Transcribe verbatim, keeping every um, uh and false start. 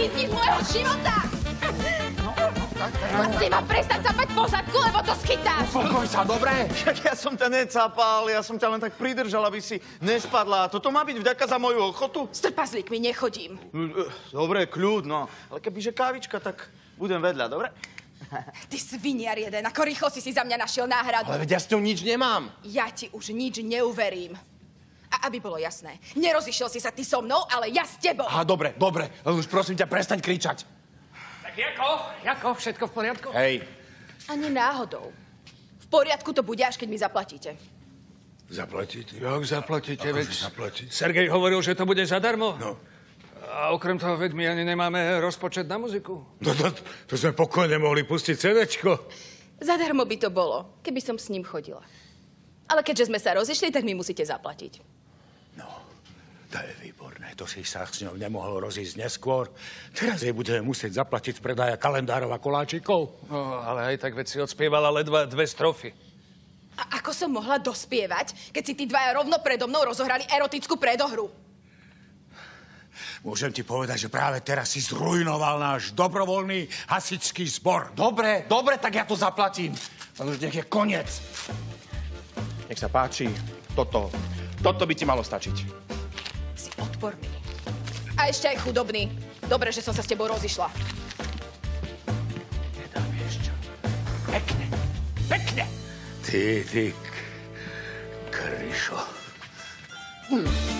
Zmizni z môjho života! Ty ma prestať capať po zadku, lebo to schytáš! Upokoj sa, dobre? Ja som ťa necapal, ja som ťa len tak pridržal, aby si nespadla. Toto má byť vďaka za moju ochotu? S trpaslíkmi nechodím. Dobre, kľud, no. Ale kebyže kávička, tak budem vedľa, dobre? Ty sviniar jeden, ako rýchlo si si za mňa našiel náhradu. Ale veď ja s ňou nič nemám. Ja ti už nič neuverím. A aby bolo jasné, nerozišiel si sa ty so mnou, ale ja s tebou. Á, dobre, dobre, ale už prosím ťa, prestaň kričať. Tak Jako, Jako, všetko v poriadku? Hej. Ani náhodou. V poriadku to bude, až keď mi zaplatíte. Zaplatíte? Jak zaplatíte, Akože veď... zaplatiť? Sergej hovoril, že to bude zadarmo. No. A okrem toho, veď my ani nemáme rozpočet na muziku. No to, to sme pokojne mohli pustiť cédečko. Zadarmo by to bolo, keby som s ním chodila. Ale keďže sme sa rozišli, tak mi musíte zaplatiť. No, to je výborné. To si sa s ňou nemohol rozísť neskôr. Teraz jej budeme musieť zaplatiť z predaja kalendárov a koláčikov. No, ale aj tak veď si odspievala ledva dve strofy. A ako som mohla dospievať, keď si tí dvaja rovno predo mnou rozohrali erotickú predohru? Môžem ti povedať, že práve teraz si zrujnoval náš dobrovoľný hasičský zbor. Dobre, dobre, tak ja to zaplatím. Ale už nech je koniec. Nech sa páči, toto, toto by ti malo stačiť. Si odporný. A ešte aj chudobný. Dobre, že som sa s tebou rozišla. Nedám ešte. Pekne, pekne. Ty, ty, Kryšo.